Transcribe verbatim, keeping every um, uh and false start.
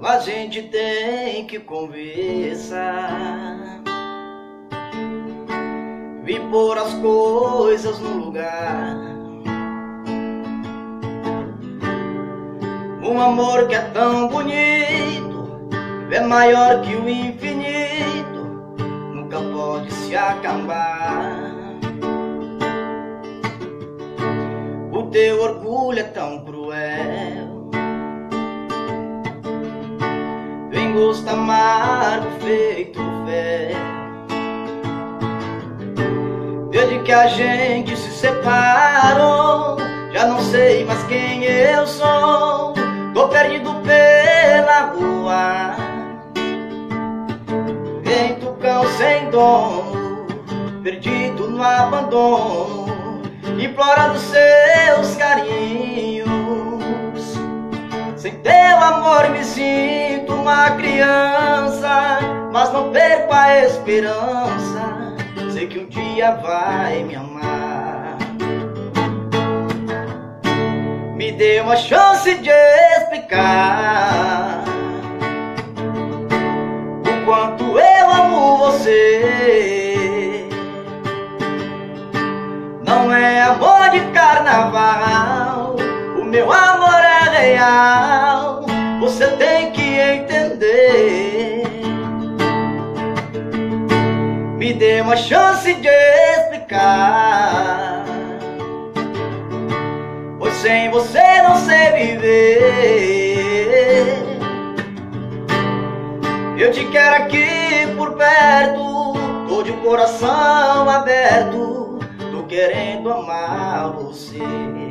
a gente tem que conversar e pôr as coisas no lugar. Um amor que é tão bonito, é maior que o infinito, nunca pode se acabar. O teu orgulho é tão cruel, tem gosto amargo feito fel. Desde que a gente se separou, já não sei mais quem eu sou. Tô perdido pela rua, feito cão sem dono, perdido no abandono, implorando seus carinhos. Sem teu amor me sinto uma criança, mas não perco a esperança, sei que um dia vai me amar. Me dê uma chance de explicar o quanto eu amo você. Não é amor de carnaval, o meu amor é real, você tem que entender. Me dê uma chance de explicar, pois sem você não sei viver. Eu te quero aqui por perto, tô de coração aberto, tô querendo amar você.